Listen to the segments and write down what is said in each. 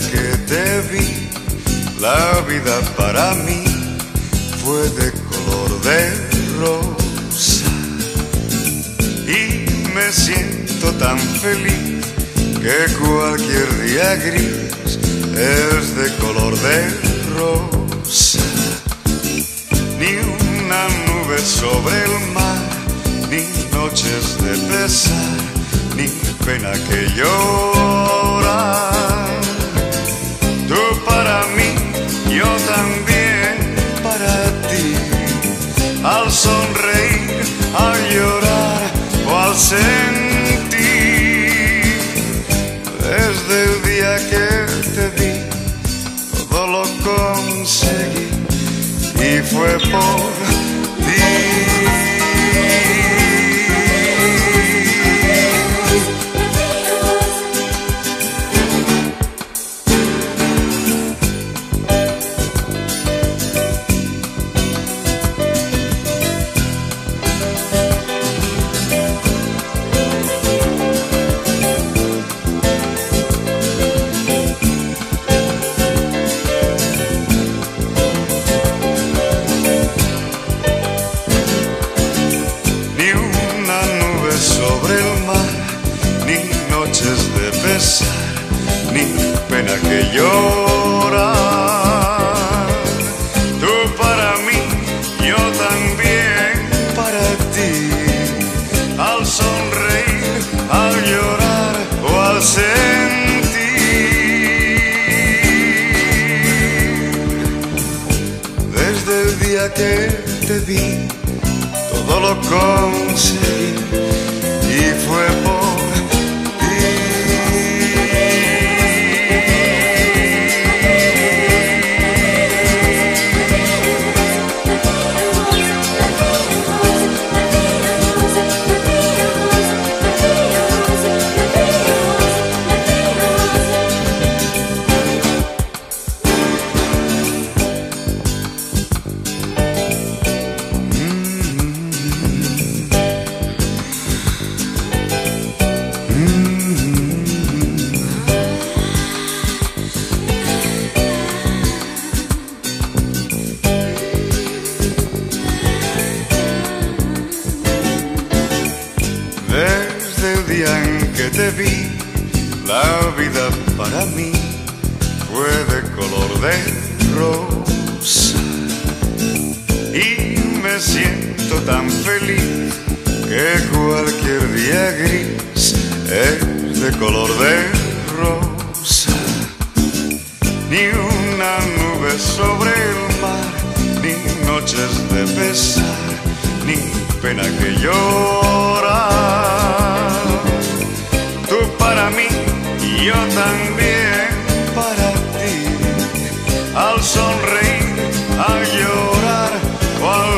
que te vi, la vida para mí fue de color de rosa. Y me siento tan feliz que cualquier día gris es de color de rosa. Ni una nube sobre el mar, ni noches de pesar, ni pena que llorar. Tú para mí, yo también para ti. Al sonreír, al llorar o al sentir. Desde el día que te vi, todo lo conseguí y fue por ti. De pesar, ni pena que llorar. Tú para mí, yo también para ti. Al sonreír, al llorar o al sentir. Desde el día que te vi, todo lo conseguí y fue por desde el día en que te vi, la vida para mí fue de color de rosa. Y me siento tan feliz que cualquier día gris es de color de rosa. Ni una nube sobre el mar, ni noches de pesar, ni pena que llorar. Tú para mí y yo también para ti. Al sonreír, al llorar o al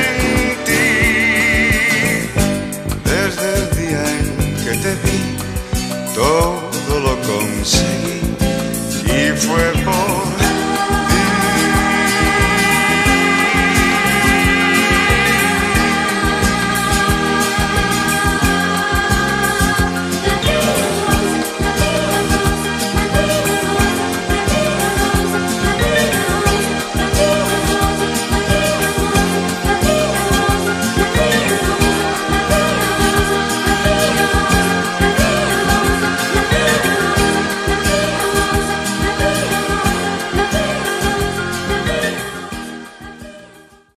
sentir. Desde el día en que te vi, todo lo conseguí y fue por